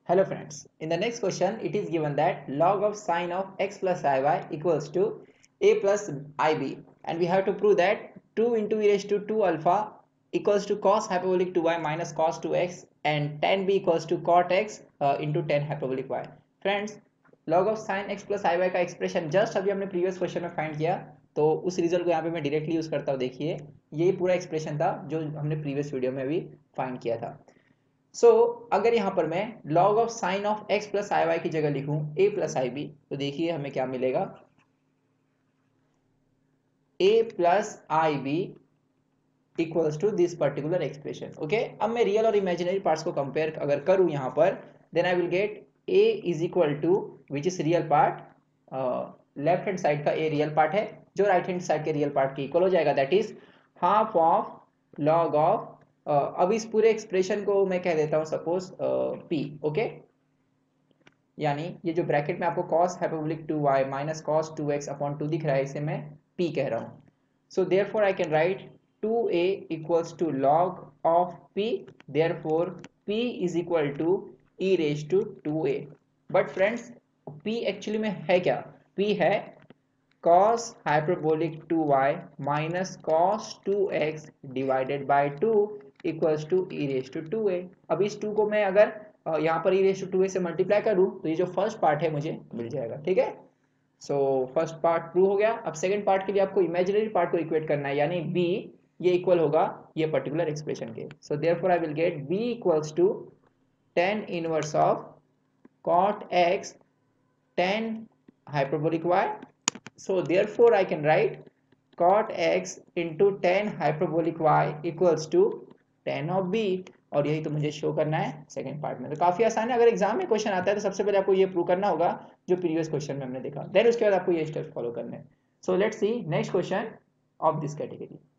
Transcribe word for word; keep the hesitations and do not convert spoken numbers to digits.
Hello friends, in the next question it is given that log of sine of x plus iy equals to a plus ib, and we have to prove that two into e raised to two alpha equals to cos hyperbolic two y minus cos two x and tan b equals to cot x uh, into tan hyperbolic y. Friends, log of sin x plus iy का expression just अभी हमने previous question में find किया, तो उस result को यहाँ पे मैं डायरेक्टली यूज करता हूँ. देखिए ये पूरा एक्सप्रेशन था जो हमने प्रीवियस वीडियो में भी फाइंड किया था. सो so, अगर यहाँ पर मैं log off sign off x plus i y की जगह लिखूं a प्लस आई बी, तो देखिए हमें क्या मिलेगा, a plus i b equals to this particular expression. Okay, अब मैं रियल और इमेजिनरी पार्ट्स को कंपेयर अगर करूं यहाँ पर, then I will get a is equal to which is real part, left hand side का a रियल पार्ट है जो राइट हैंड साइड के रियल पार्ट के इक्वल हो जाएगा, that is half of log of. Uh, अब इस पूरे एक्सप्रेशन को मैं कह देता हूं सपोज p. ओके, यानी ये जो ब्रैकेट में आपको cos hyperbolic two y minus cos two x upon two दिख रहा है, इसे मैं p कह रहा हूं. So therefore I can write two a equals to log of p, therefore p is equal to e raise to two a. But friends p actually में है क्या? p है cos hyperbolic two y minus cos two x divided by two equals to e raised to two ए. अब इस to को मैं अगर यहाँ पर e raised to two a से मल्टीप्लाई करूँ तो ये जो फर्स्ट पार्ट है मुझे मिल जाएगा. ठीक है, सो फर्स्ट पार्ट प्रूव हो गया. अब सेकंड पार्ट के लिए आपको इमेजिनरी पार्ट को इक्वेट करना है, यानी b ये इक्वल होगा ये पर्टिकुलर एक्सप्रेशन के. So therefore I will get b equals to tan inverse of cot x tan hyperbolic y. So therefore I can write cot x into tan hyperbolic y equals to tan of b, और यही तो मुझे show करना है second part में. तो काफी आसान है. अगर एग्जाम में क्वेश्चन आता है तो सबसे पहले आपको ये प्रूव करना होगा जो प्रीवियस क्वेश्चन में हमने देखा, देन उसके बाद आपको ये स्टेप्स फॉलो करने हैं. So let's see next question of this category.